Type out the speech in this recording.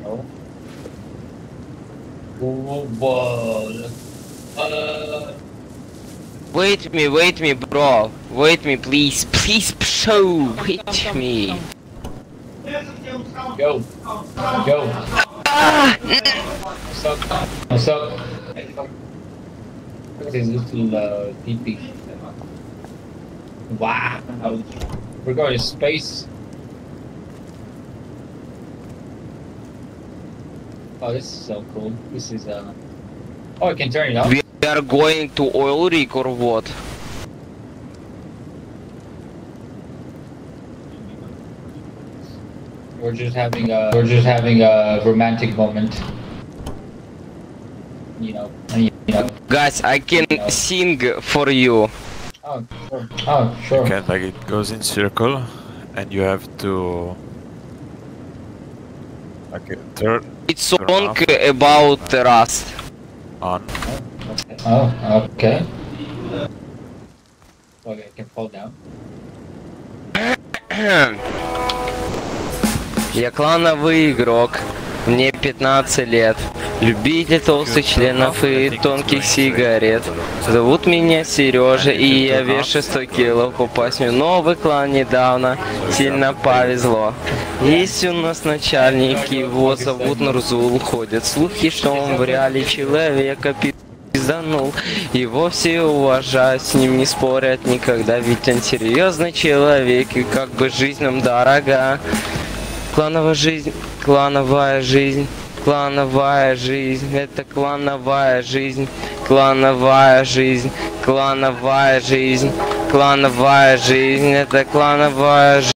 Oh. Whoa. Wait me, bro. Wait me, please. Please, show. Wait me. Go. Go. Ah! What's up? What's up? Look at this little PP. Wow. We're going to space. Oh, this is so cool. This is oh, I can turn it up. We are going to oil rig or what? We're just having a romantic moment. You know. Guys, I can sing for you. Oh, sure. Oh, sure. Okay, like it goes in circle, and you have to. Okay, turn It's song about Rust. on. Oh, okay. Okay, I can fall down. Я клановый игрок, мне 15 лет. Любитель толстых членов и тонких сигарет. Зовут меня Сережа, и я вешу 100 кило. Попасть мне в новый клан недавно сильно повезло. Есть у нас начальник, его зовут Нурзул. Ходят слухи, что он в реале человека пизданул. Его все уважают, с ним не спорят никогда, ведь он серьезный человек, и как бы жизнь нам дорога. Клановая жизнь, клановая жизнь. Клановая жизнь, это клановая жизнь, клановая жизнь, клановая жизнь, клановая жизнь, это клановая жизнь.